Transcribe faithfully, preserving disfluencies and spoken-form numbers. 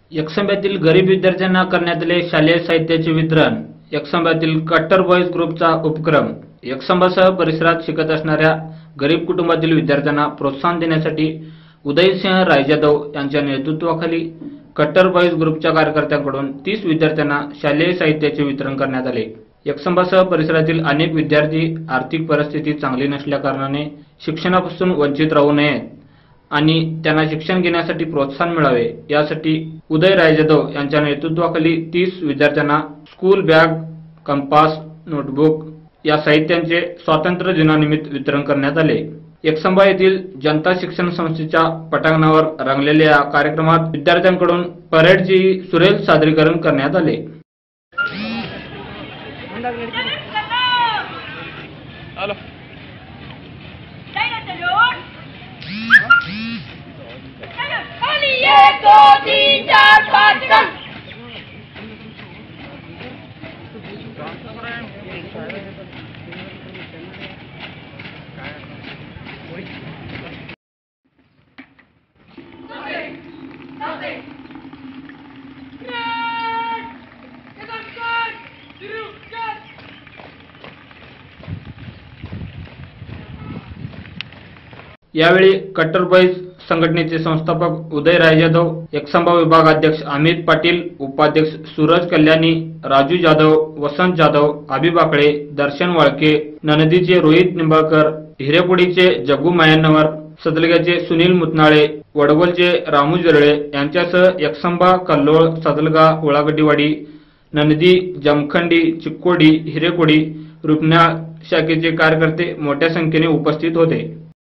एकसंब्यातील गरीब विद्यार्थ्यांना करण्यात आले शालेय साहित्याचे वितरण। एकसंब्यातील कट्टर बॉयज ग्रुपचा उपक्रम। एकसंबासह परिसरात शिकत असणाऱ्या गरीब कुटुंबातील विद्यार्थ्यांना प्रोत्साहन देण्यासाठी उदयसिंह रायजाधव यांच्या नेतृत्वाखाली कट्टर बॉयज ग्रुपच्या कार्यकर्त्यांकडून तीस विद्यार्थ्यांना शालेय साहित्याचे वितरण करण्यात आले। एकसंबासह परिसरातील अनेक विद्यार्थी आर्थिक परिस्थिती चांगली नसल्या कारणाने शिक्षणापासून वंचित राहू नयेत आणि त्यांना शिक्षण घेण्यासाठी प्रोत्साहन मिळावे यासाठी उदय रायजाधव यांच्या नेतृत्वाखाली तीस विद्यार्थ्यांना स्कूल बॅग, कंपास, नोटबुक या साहित्यांचे स्वातंत्र्य दिनानिमित्त वितरण करण्यात आले। एकसंबा येथील जनता शिक्षण संस्थेच्या पटांगणावर रंगलेल्या या कार्यक्रमात विद्यार्थ्यांकडून परेडचे सुरेल सादरीकरण करण्यात आले। यावेळी कट्टर बॉयज संघटनेचे संस्थापक उदय रायजाधव, एकसंबा विभाग अध्यक्ष अमित पाटील, उपाध्यक्ष सूरज कल्याणी, राजू जाधव, वसंत जाधव, अभि बाकळे, दर्शन वाळके, ननदीचे रोहित निंबाळकर, हिरेपुडीचे जग्गू मायन्नवर, सदलग्याचे सुनील मुतनाळे, वडगोलचे रामू जरळे यांच्यासह एकसंबा, कल्लोळ, सदलगा, उळागड्डीवाडी, ननदी, जमखंडी, चिक्कोडी, हिरेकोडी, रुपन्याळ शाखेचे कार्यकर्ते मोठ्या संख्येने उपस्थित होते।